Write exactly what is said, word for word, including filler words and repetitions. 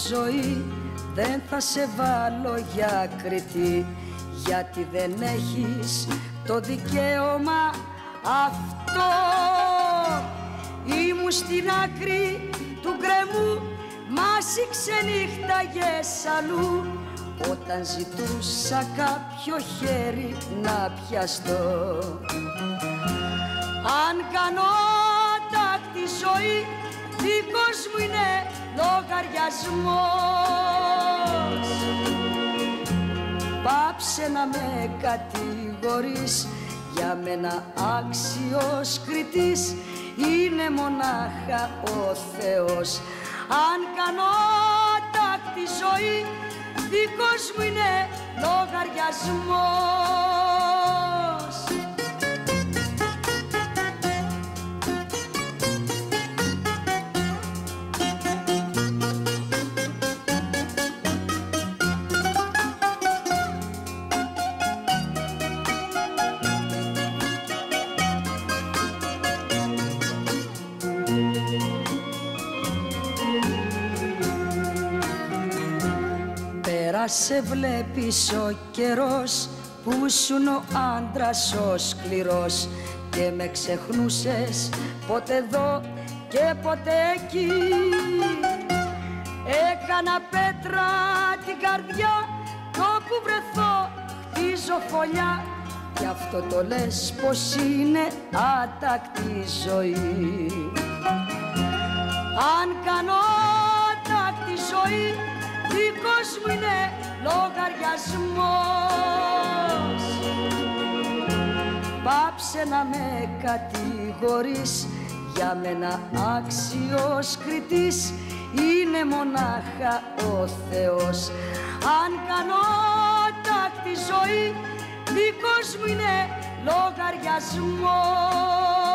ζωή δεν θα σε βάλω για κριτή, γιατί δεν έχεις το δικαίωμα αυτό. Ήμουν στην άκρη του γκρεμού, μας οι ξενύχταγες αλλού, όταν ζητούσα κάποιο χέρι να πιαστώ. Αν κάνω τάκτη ζωή, δικός μου είναι λογαριασμός. Πάψε να με κατηγορείς, για μένα άξιος κριτής είναι μονάχα ο Θεός. Αν κάνω τάκτη ζωή, δικός μου είναι λογαριασμός. Σε βλέπεις ο καιρός που ήσουν ο άντρας ο σκληρός, και με ξεχνούσες ποτέ εδώ και ποτέ εκεί. Έκανα πέτρα την καρδιά, το που βρεθώ χτίζω φωλιά, γι' αυτό το λες πως είναι άτακτη ζωή. Αν κάνω άτακτη ζωή, δικός μου είναι λογαριασμός. Πάψε να με κατηγορείς, για μένα άξιος κριτής είναι μονάχα ο Θεός. Αν κάνω τάκτη ζωή, δικός μου είναι λογαριασμός.